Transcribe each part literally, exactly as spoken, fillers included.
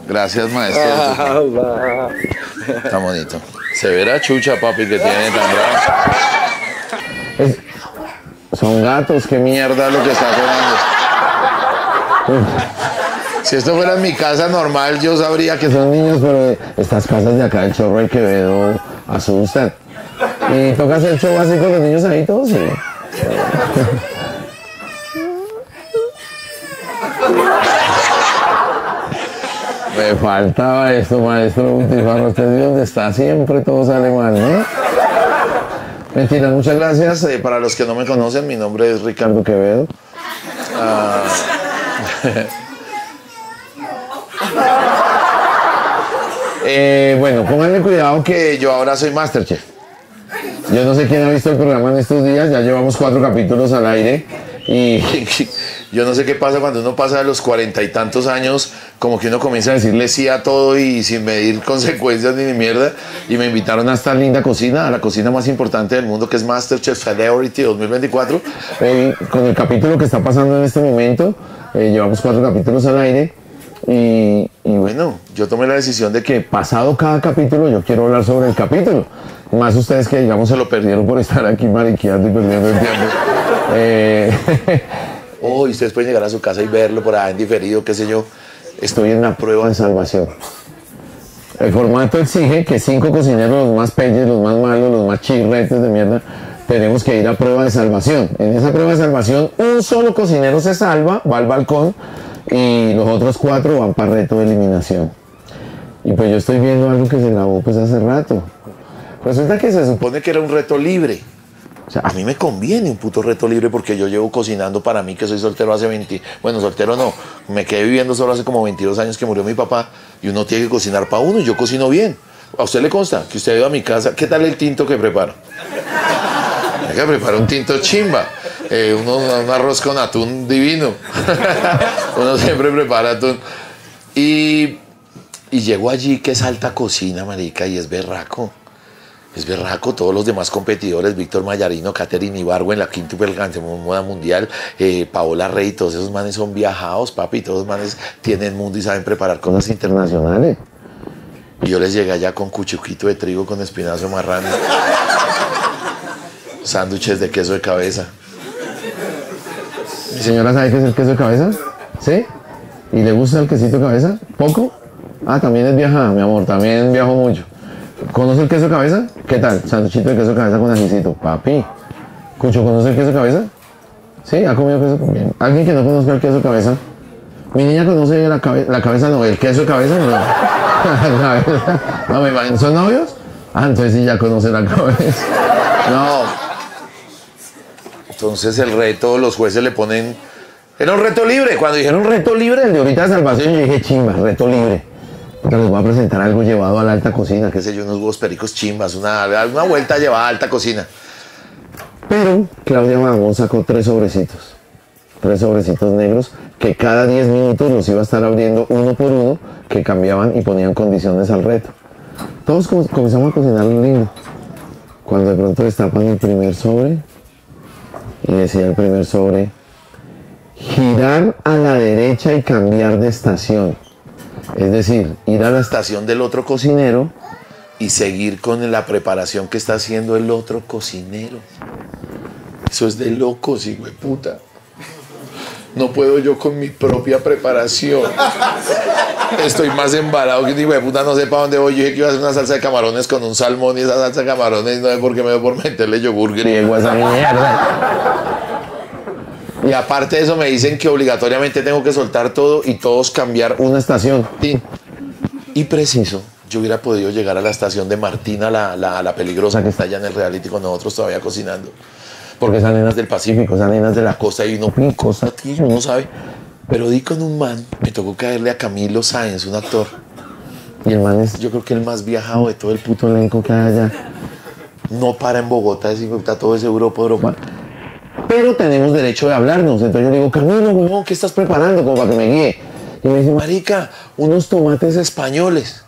Gracias, maestro. Ah, está bonito. Se ve la chucha, papi, que tiene tan bravo. Son gatos, qué mierda lo que está sonando. Si esto fuera en mi casa normal, yo sabría que que son niños, pero estas casas de acá del Chorro de Quevedo asustan. Y toca hacer show así con los niños ahí todos, ¿sí? Me faltaba esto, maestro Butifarra. Usted es donde está siempre, todo sale mal, ¿no? Mentira, muchas gracias. Eh, para los que no me conocen, mi nombre es Ricardo Quevedo. Uh... eh, bueno, pónganle cuidado que yo ahora soy Masterchef. Yo no sé quién ha visto el programa en estos días, ya llevamos cuatro capítulos al aire y yo no sé qué pasa cuando uno pasa de los cuarenta y tantos años, como que uno comienza a decirle sí a todo y sin medir consecuencias ni, ni mierda. Y me invitaron a esta linda cocina, a la cocina más importante del mundo, que es Masterchef Celebrity dos mil veinticuatro. Hoy, con el capítulo que está pasando en este momento, eh, llevamos cuatro capítulos al aire. Y, y bueno, yo tomé la decisión de que pasado cada capítulo yo quiero hablar sobre el capítulo. Más ustedes que, digamos, se lo perdieron por estar aquí mariqueando y perdiendo el tiempo. Eh, oh, y ustedes pueden llegar a su casa y verlo por ahí en diferido, qué sé yo. Estoy en la prueba de salvación. El formato exige que cinco cocineros, los más peyes, los más malos, los más chirretes de mierda, tenemos que ir a prueba de salvación. En esa prueba de salvación, un solo cocinero se salva, va al balcón, y los otros cuatro van para reto de eliminación. Y pues yo estoy viendo algo que se grabó pues hace rato. Resulta que se supone que era un reto libre. O sea, a mí me conviene un puto reto libre porque yo llevo cocinando para mí, que soy soltero hace veinte... Bueno, soltero no. Me quedé viviendo solo hace como veintidós años que murió mi papá y uno tiene que cocinar para uno y yo cocino bien. ¿A usted le consta que usted ha ido a mi casa? ¿Qué tal el tinto que preparo? Hay que preparar un tinto chimba. Eh, uno, un arroz con atún divino. Uno siempre prepara atún. Y, y llego allí que es alta cocina, marica, y es berraco. Es berraco. Todos los demás competidores, Víctor Mayarino, Catherine Ibargüen, la quíntuple moda mundial, eh, Paola Rey, todos esos manes son viajados, papi. Todos los manes tienen mundo y saben preparar cosas internacionales. Y yo les llegué allá con cuchuquito de trigo con espinazo marrano. Sándwiches de queso de cabeza. ¿Mi señora sabe qué es el queso de cabeza? ¿Sí? ¿Y le gusta el quesito de cabeza? ¿Poco? Ah, también es viajada, mi amor, también viajo mucho. ¿Conoce el queso de cabeza? ¿Qué tal? Sándwichito de queso de cabeza con ajicito. Papi. Cucho, ¿conoce el queso de cabeza? ¿Sí? ¿Ha comido queso? Bien. ¿Alguien que no conozca el queso de cabeza? ¿Mi niña conoce la, cabe la cabeza? No, ¿el queso de cabeza? No. No, me imagino. ¿Son novios? Ah, entonces sí ya conoce la cabeza. No. Entonces el reto, los jueces le ponen... Era un reto libre. Cuando dijeron reto libre, el de ahorita de salvación, yo dije chimba, reto libre. Porque les voy a presentar algo llevado a la alta cocina. Qué sé yo, unos huevos pericos chimbas, una, una vuelta llevada a alta cocina. Pero Claudia Magón sacó tres sobrecitos. Tres sobrecitos negros que cada diez minutos los iba a estar abriendo uno por uno, que cambiaban y ponían condiciones al reto. Todos comenzamos a cocinar lindo. Cuando de pronto destapan el primer sobre y decía el primer sobre: girar a la derecha y cambiar de estación. Es decir, ir a la estación del otro cocinero y seguir con la preparación que está haciendo el otro cocinero. Eso es de locos, hijo de puta. No puedo yo con mi propia preparación. Estoy más embalado que un hijo de puta, no sé para dónde voy. Yo dije que iba a hacer una salsa de camarones con un salmón y esa salsa de camarones no sé por qué me dio por meterle yogur griego a esa mierda. Y aparte de eso me dicen que obligatoriamente tengo que soltar todo y todos cambiar una estación. Sí. Y preciso, yo hubiera podido llegar a la estación de Martina, la, la, la peligrosa que está allá en el reality con nosotros todavía cocinando. Porque esas nenas del Pacífico, esas nenas de la costa y uno, costa, tío, uno sabe. Pero di con un man, me tocó caerle a Camilo Sáenz, un actor. Y el man es, yo creo que el más viajado de todo el puto elenco que hay allá. No para en Bogotá, está todo ese Europa, Europa. Pero tenemos derecho de hablarnos. Entonces yo le digo, Camilo, no, ¿qué estás preparando? Como para que me guíe. Y me dice, marica, unos tomates españoles.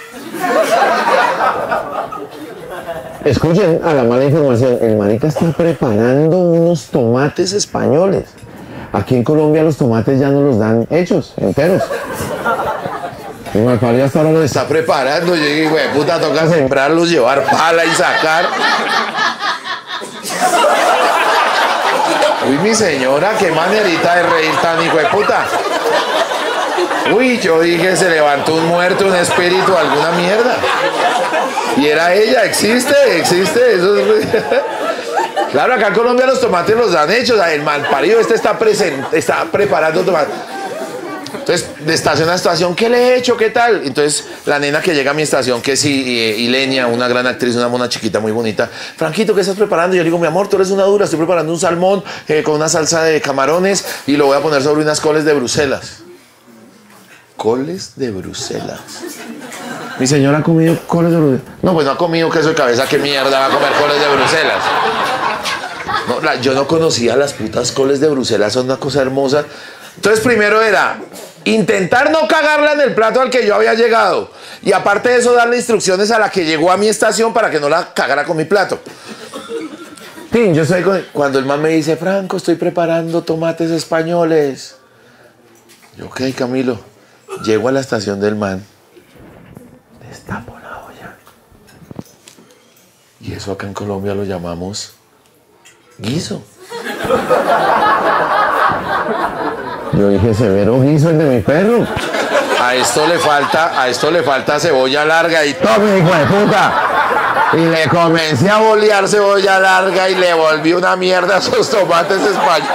Escuchen a la mala información. El marica está preparando unos tomates españoles. Aquí en Colombia los tomates ya no los dan hechos, enteros. Y me paría hasta ahora lo está. Está preparando. Yo dije, güey, puta, toca sembrarlos, llevar pala y sacar. Uy, mi señora, qué manerita de reír tan hijo de puta. Uy, yo dije, se levantó un muerto, un espíritu, alguna mierda. Y era ella, existe, existe. Eso es... Claro, acá en Colombia los tomates los han hecho. O sea, el malparido este está, presente, está preparando tomates. Entonces, de estación a estación, ¿qué le he hecho? ¿Qué tal? Entonces, la nena que llega a mi estación, que es Ilenia, una gran actriz, una mona chiquita muy bonita. Franquito, ¿qué estás preparando? Y yo le digo, mi amor, tú eres una dura. Estoy preparando un salmón eh, con una salsa de camarones y lo voy a poner sobre unas coles de Bruselas. Coles de Bruselas. Mi señora ha comido coles de Bruselas. No, pues no ha comido queso de cabeza. ¿Qué mierda va a comer coles de Bruselas? No, la, yo no conocía las putas coles de Bruselas. Son una cosa hermosa. Entonces, primero era intentar no cagarla en el plato al que yo había llegado. Y aparte de eso, darle instrucciones a la que llegó a mi estación para que no la cagara con mi plato. Sí, yo soy con... Cuando el man me dice, Franco, estoy preparando tomates españoles. Yo, ok, Camilo. Llego a la estación del man. Destapo la olla. Y eso acá en Colombia lo llamamos guiso. Yo dije, severo guiso el de mi perro. A esto le falta, a esto le falta cebolla larga y ¡tome, hijo de puta! Y le comencé a bolear cebolla larga y le volví una mierda a esos tomates españoles.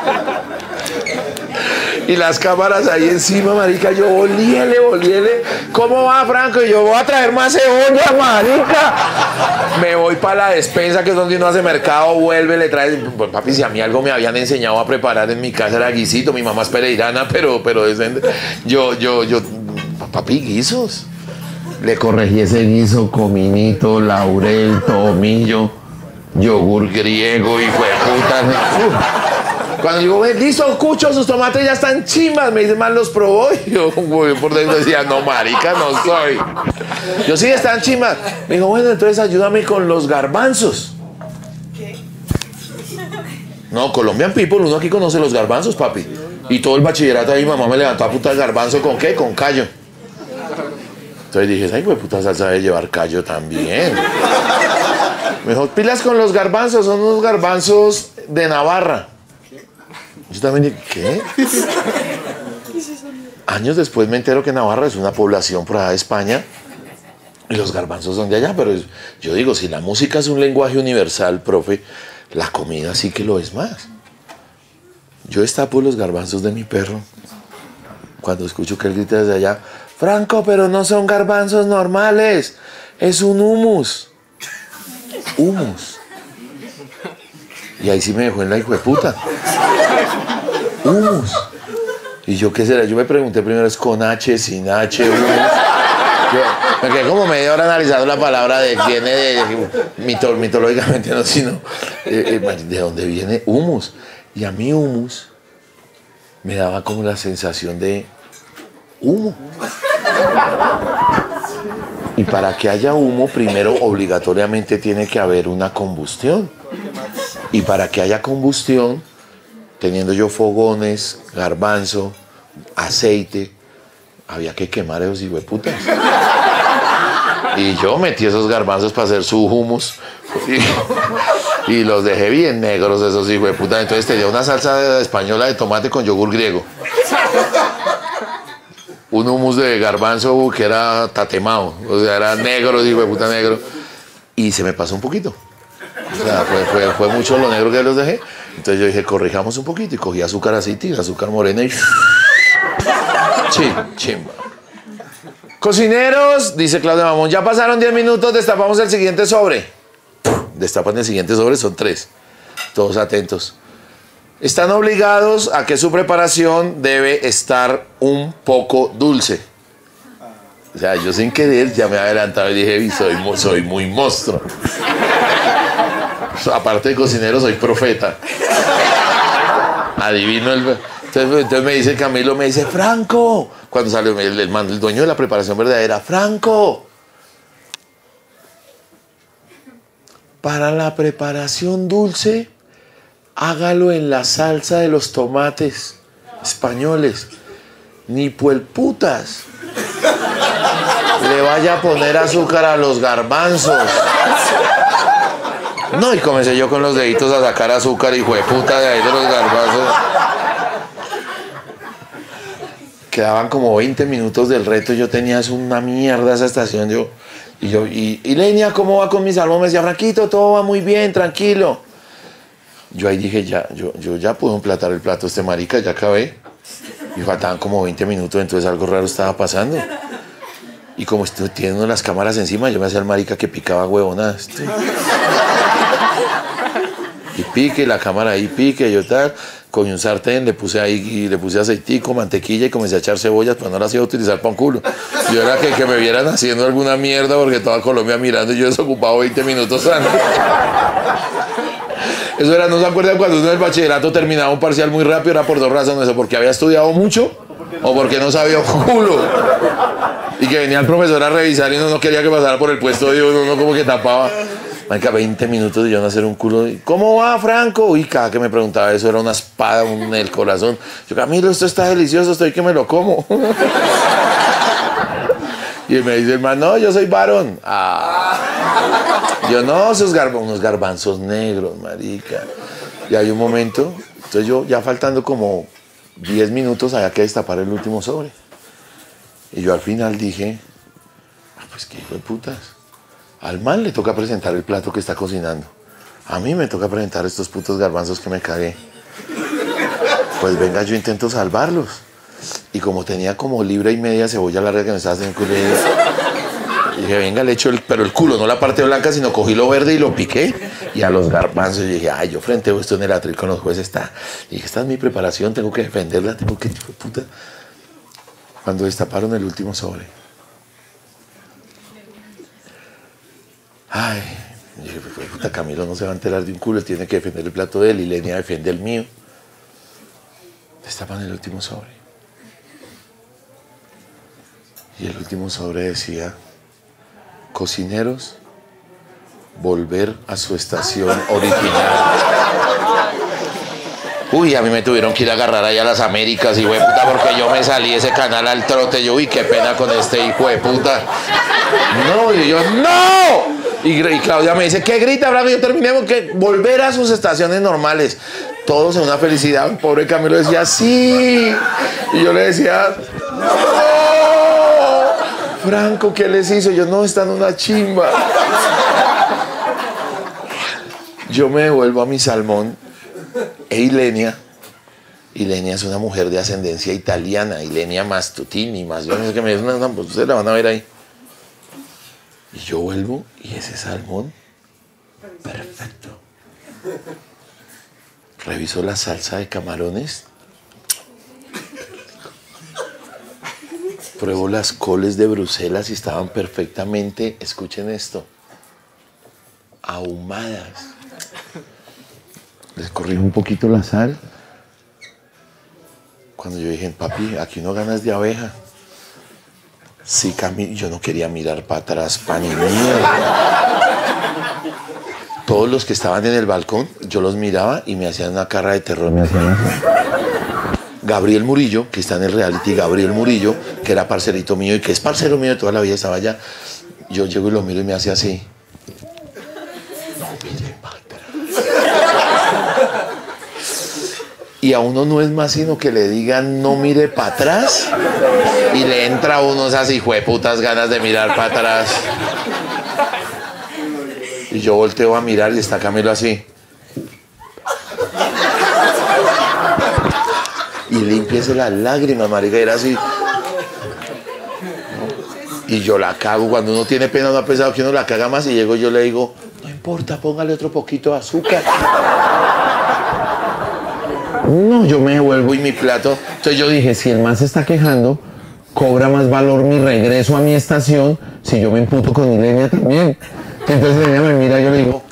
Y las cámaras ahí encima, marica, yo bolíele, bolíele. ¿Cómo va, Franco? Y yo voy a traer más cebolla, marica. Me voy para la despensa, que es donde uno hace mercado, vuelve, le trae. Pues, papi, si a mí algo me habían enseñado a preparar en mi casa era guisito. Mi mamá es pereirana, pero, pero decente. Yo, yo, yo, papi, guisos. Le corregí ese guiso, cominito, laurel, tomillo, yogur griego y fue puta. Cuando digo, ven, listo, Cucho, sus tomates ya están chimbas, me dice, mal los probó. Y yo, güey, por dentro decía, no, marica, no soy. Yo, sí, están chimbas. Me dijo, bueno, entonces ayúdame con los garbanzos. ¿Qué? No, Colombian People, uno aquí conoce los garbanzos, papi. Y todo el bachillerato ahí, mamá me levantó a puta el garbanzo, ¿con qué? Con callo. Entonces dije, ay, güey, puta salsa de llevar callo también. Me dijo, pilas con los garbanzos, son unos garbanzos de Navarra. Yo también dije, ¿qué? Años después me entero que Navarra es una población por allá de España y los garbanzos son de allá, pero yo digo, si la música es un lenguaje universal, profe, la comida sí que lo es más. Yo destapo los garbanzos de mi perro cuando escucho que él grita desde allá, Franco, pero no son garbanzos normales, es un humus. Humus. Y ahí sí me dejó en la hijo de puta. Humus. Y yo, ¿qué será? Yo me pregunté primero, ¿es con H, sin H, humus? Yo me quedé como media hora analizando la palabra de quién es, mito, mitológicamente no, sino eh, eh, de dónde viene humus. Y a mí humus me daba como la sensación de humo. Y para que haya humo, primero obligatoriamente tiene que haber una combustión. Y para que haya combustión, teniendo yo fogones, garbanzo, aceite, había que quemar esos hijueputas. Y yo metí esos garbanzos para hacer su hummus. Y, y los dejé bien negros esos hijueputas. Entonces tenía una salsa española de tomate con yogur griego. Un hummus de garbanzo que era tatemado. O sea, era negro, hijueputa negro. Y se me pasó un poquito. O sea, fue, fue, fue mucho lo negro que los dejé. Entonces yo dije, corrijamos un poquito. Y cogí azúcar así, azúcar morena y... Chim, chimba. Cocineros, dice Claudia Mamón, ya pasaron diez minutos, destapamos el siguiente sobre. Destapan el siguiente sobre, son tres. Todos atentos. Están obligados a que su preparación debe estar un poco dulce. O sea, yo sin querer ya me adelantaba y dije, soy, soy muy monstruo. Aparte de cocinero, soy profeta. Adivino el... Entonces, entonces me dice Camilo, me dice, Franco, cuando sale el, el, el dueño de la preparación verdadera, Franco, para la preparación dulce, hágalo en la salsa de los tomates españoles. Ni puelputas. Le vaya a poner azúcar a los garbanzos. No, y comencé yo con los deditos a sacar azúcar, hijo de puta, de ahí de los garbanzos. Quedaban como veinte minutos del reto y yo tenía eso, una mierda esa estación. Yo, y yo, y, y Lenia, ¿cómo va con mi salmón? Me decía, Franquito, todo va muy bien, tranquilo. Yo ahí dije, ya, yo, yo ya pude emplatar el plato este marica, ya acabé. Y faltaban como veinte minutos, entonces algo raro estaba pasando. Y como estoy teniendo las cámaras encima, yo me hacía el marica que picaba huevonadas. Y pique, la cámara ahí pique, yo tal, con un sartén, le puse ahí, y le puse aceitico, mantequilla y comencé a echar cebollas, pero no las iba a utilizar para un culo. Yo era que, que me vieran haciendo alguna mierda porque toda Colombia mirando y yo desocupado veinte minutos antes. Eso era, ¿no se acuerdan cuando uno en el bachillerato terminaba un parcial muy rápido? Era por dos razones, o porque había estudiado mucho o porque no sabía un culo. Y que venía el profesor a revisar y uno no quería que pasara por el puesto de uno, uno como que tapaba. Marica, veinte minutos de yo no hacer un culo. ¿Cómo va, Franco? Y cada que me preguntaba eso era una espada en el corazón. Yo, Camilo, esto está delicioso, estoy que me lo como. Y él me dice, hermano, no, yo soy varón. Ah. Yo, no, esos garba, unos garbanzos negros, marica. Y hay un momento, entonces yo, ya faltando como diez minutos, había que destapar el último sobre. Y yo al final dije, ah, pues qué hijo de putas. Al man le toca presentar el plato que está cocinando. A mí me toca presentar estos putos garbanzos que me cagué. Pues venga, yo intento salvarlos. Y como tenía como libra y media cebolla larga que me estaba haciendo culo, dije, venga, le echo el, pero el culo, no la parte blanca, sino cogí lo verde y lo piqué. Y a los garbanzos, y dije, ay, yo frenteo esto en el atril con los jueces. Está. Y dije, esta es mi preparación, tengo que defenderla, tengo que... Puta. Cuando destaparon el último sobre. Ay, dije, puta, Camilo no se va a enterar de un culo, él tiene que defender el plato de él y Lenia defiende el mío. Destapan el último sobre. Y el último sobre decía, cocineros, volver a su estación original. Uy, a mí me tuvieron que ir a agarrar allá a las Américas, hijo de puta, porque yo me salí de ese canal al trote. Yo, uy, qué pena con este hijo de puta. No, y yo, ¡no! Y, y Claudia me dice, ¿qué grita, Blanco? Yo terminemos, que volver a sus estaciones normales. Todos en una felicidad. Un pobre Camilo decía, sí. Y yo le decía, ¡no! Franco, ¿qué les hizo? Yo, no, están una chimba. Yo me devuelvo a mi salmón. E Ilenia, Ilenia es una mujer de ascendencia italiana, Ilenia Mastutini, más yo no sé qué me dice, no, no, pues ustedes la van a ver ahí. Y yo vuelvo y ese salmón, perfecto. Reviso la salsa de camarones. Pruebo las coles de Bruselas y estaban perfectamente, escuchen esto, ahumadas. Les corrijo un poquito la sal. Cuando yo dije, papi, aquí no ganas de abeja. Sí, Camilo, yo no quería mirar para atrás, pa' ni mierda. Todos los que estaban en el balcón, yo los miraba y me hacían una cara de terror. Me hacían así. Gabriel Murillo, que está en el reality, Gabriel Murillo, que era parcerito mío y que es parcero mío de toda la vida, estaba allá. Yo llego y lo miro y me hace así. No mire para atrás. Y a uno no es más sino que le digan no mire para atrás y le entra a uno esas hijueputas ganas de mirar para atrás. Y yo volteo a mirar y está Camilo así. Y limpiese las lágrimas, marica, era así. Y yo la cago. Cuando uno tiene pena, no ha pensado que uno la caga más. Y llego yo le digo, no importa, póngale otro poquito de azúcar. No, yo me devuelvo y mi plato. Entonces yo dije, si el man se está quejando, cobra más valor mi regreso a mi estación si yo me emputo con Ilenia también. Entonces ella me mira y yo le digo,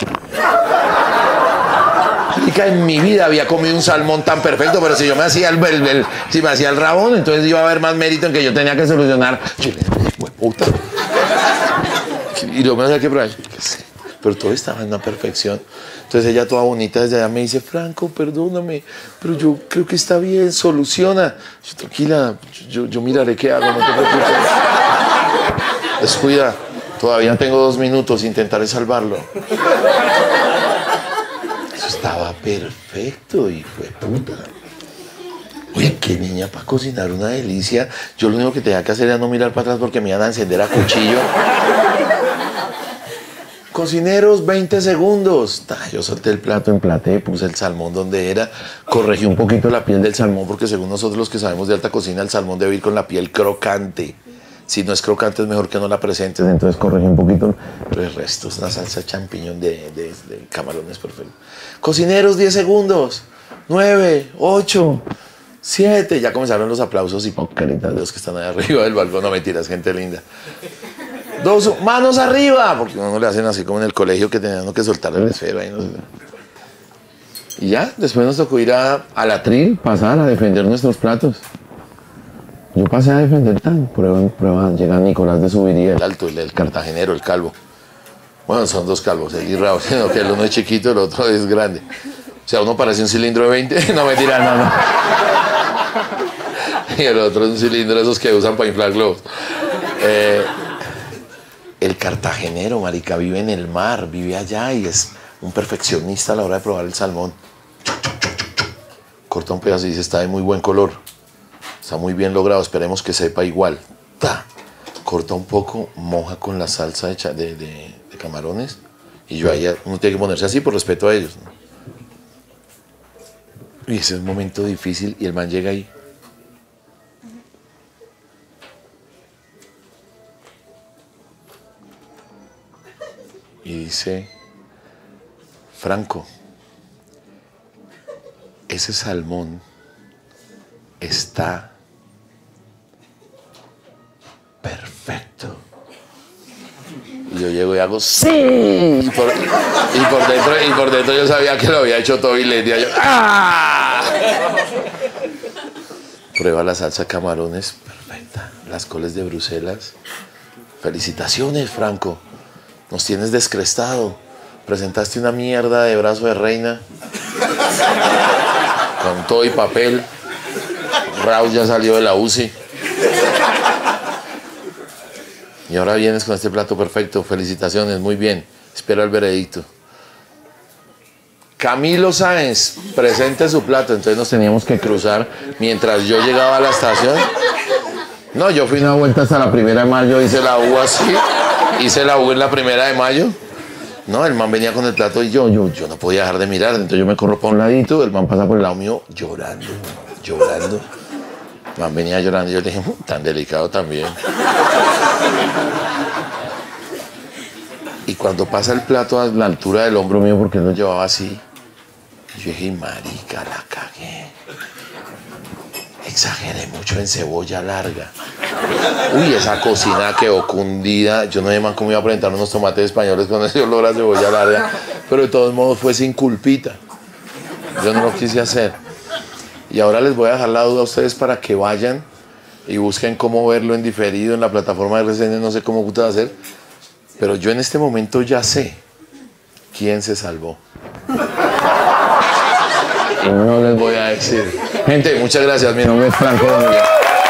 en mi vida había comido un salmón tan perfecto, pero si yo me hacía el, el, el si me hacía el rabón, entonces iba a haber más mérito en que yo tenía que solucionar. Yo le dije, puta. Y luego me decía, ¿qué prueba? pero todo estaba en una perfección. Entonces ella toda bonita desde allá me dice, Franco, perdóname, pero yo creo que está bien, soluciona. Yo, tranquila, yo, yo miraré qué hago, no te preocupes. Descuida, todavía tengo dos minutos, intentaré salvarlo. Eso estaba perfecto, hijo de puta. Oye, qué niña para cocinar, una delicia. Yo lo único que tenía que hacer era no mirar para atrás porque me iban a encender a cuchillo. Cocineros, veinte segundos. Ta, yo solté el plato, emplaté, puse el salmón donde era, corregí un poquito la piel del salmón porque según nosotros los que sabemos de alta cocina, el salmón debe ir con la piel crocante. Si no es crocante es mejor que no la presentes. Entonces corregí un poquito. Pero el resto es una salsa champiñón de, de, de camarones perfecto. Cocineros, diez segundos. nueve, ocho, siete. Ya comenzaron los aplausos hipócritas de los que están ahí arriba del balcón. No mentiras, gente linda. Dos, manos arriba, porque uno no le hacen así como en el colegio que tenían que soltar el esfero ahí, no sé. Y ya, después nos tocó ir a, a la tril, pasar a defender nuestros platos. Yo pasé a defender tan, prueban, prueban, llega Nicolás de Subiría, el alto, el, el cartagenero, el calvo. Bueno, son dos calvos, el y Raúl, sino que el uno es chiquito, el otro es grande. O sea, uno parece un cilindro de veinte, no me tiran nada. Y el otro es un cilindro de esos que usan para inflar globos. Eh, El cartagenero, marica, vive en el mar, vive allá y es un perfeccionista a la hora de probar el salmón. Corta un pedazo y dice, está de muy buen color. Está muy bien logrado, esperemos que sepa igual. ¡Ta! Corta un poco, moja con la salsa de, de, de, de camarones. Y yo ahí, uno tiene que ponerse así por respeto a ellos, ¿no? Y ese es un momento difícil y el man llega ahí. Y dice, Franco, ese salmón está perfecto. Y yo llego y hago, ¡sí! Y por, y por, dentro, y por dentro yo sabía que lo había hecho todo y le decía yo, ¡ah! Prueba la salsa de camarones, perfecta. Las coles de Bruselas. Felicitaciones, Franco. Nos tienes descrestado. Presentaste una mierda de brazo de reina. Con todo y papel. Raúl ya salió de la U C I. Y ahora vienes con este plato perfecto. Felicitaciones, muy bien. Espera el veredicto. Camilo Sáenz, presente su plato. Entonces nos teníamos que cruzar mientras yo llegaba a la estación. No, yo fui una vuelta hasta la primera de mayo, hice la U así. Hice la U en la primera de mayo. No, el man venía con el plato y yo, yo, yo no podía dejar de mirar. Entonces yo me corro para un ladito, el man pasa por el lado mío llorando, llorando. El man venía llorando y yo le dije, tan delicado también. Y cuando pasa el plato a la altura del hombro mío, porque él lo llevaba así, yo dije, marica, la cagué. Exageré mucho en cebolla larga. Uy, esa cocina quedó cundida. Yo no sé, man, cómo iba a presentar unos tomates españoles con ese olor a cebolla larga. Pero de todos modos fue sin culpita. Yo no lo quise hacer. Y ahora les voy a dejar la duda a ustedes para que vayan y busquen cómo verlo en diferido en la plataforma de R C N. No sé cómo va a hacer. Pero yo en este momento ya sé quién se salvó. Y no les voy a decir. Gente, muchas gracias. Mi nombre es Franco Donilla.